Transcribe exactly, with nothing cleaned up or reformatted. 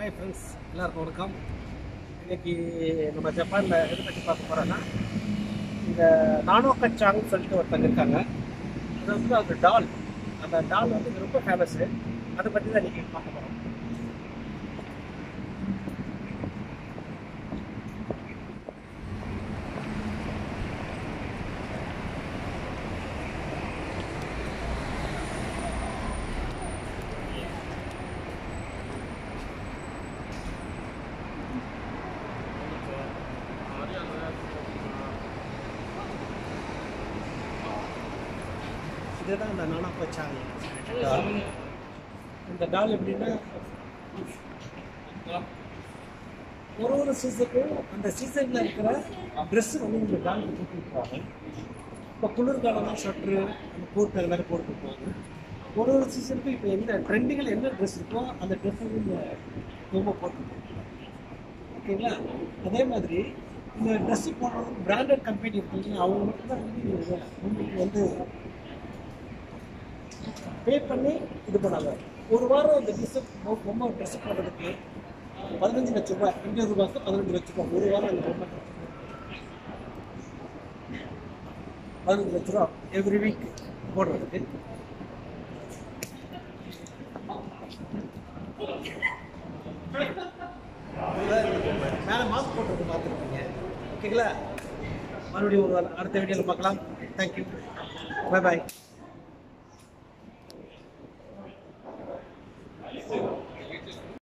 Hi friends, எல்லாருக்கும் வணக்கம். இன்னைக்கு நம்ம ஜப்பானில் எதை பற்றி பார்க்க போகிறோன்னா, இந்த நானோகச்சாங்னு சொல்லிட்டு ஒருத்தங்க இருக்காங்க. அது வந்து அந்த டால் அந்த டால் வந்து ரொம்ப ஃபேமஸ்ஸு. அதை பற்றி தான் இன்றைக்கி பார்க்க போகிறோம். இதுதான் அந்த நானோகச்சாங் டால். இந்த டால் எப்படின்னா, ஒரு ஒரு சீசனுக்கும் அந்த சீசனில் இருக்கிற ட்ரெஸ்ஸு வந்து இந்த டால் போட்டுருப்பாங்க. இப்போ குளிர்காலம்னா ஷர்ட்ரு, அந்த கோட் அது மாதிரி போட்டுருப்பாங்க. ஒரு ஒரு சீசனுக்கும் இப்போ எந்த ட்ரெண்டிங்கில் என்ன ட்ரெஸ் இருக்கோ அந்த ட்ரெஸ் வந்து இந்த ரொம்ப போட்டுருப்பாங்க. ஓகேங்களா? அதே மாதிரி இந்த ட்ரெஸ்ஸு போடுறது பிராண்டட் கம்பெனி இருக்குங்க, அவங்க மட்டும் தான் வந்து உங்களுக்கு வந்து பே பண்ணி இது பண்ணாங்க. ஒரு வாரம் அந்த ட்ரெஸ்ஸு பொம்மை ட்ரெஸ்ஸு போடுறதுக்கு பதினஞ்சு லட்ச ரூபாய், இந்திய ரூபாய்க்கு பதினஞ்சு லட்ச ரூபாய் ஒரு வாரம். அந்த பொம்மை பதினஞ்சு லட்ச ரூபா எவ்ரி வீக் போடுறதுக்கு. மேலே மாஸ்க் போட்டுறது பார்த்துருக்கீங்க. ஓகேங்களா? மறுபடியும் ஒரு அடுத்த வீடியோவில் பார்க்கலாம். தேங்க்யூ, பை பாய்.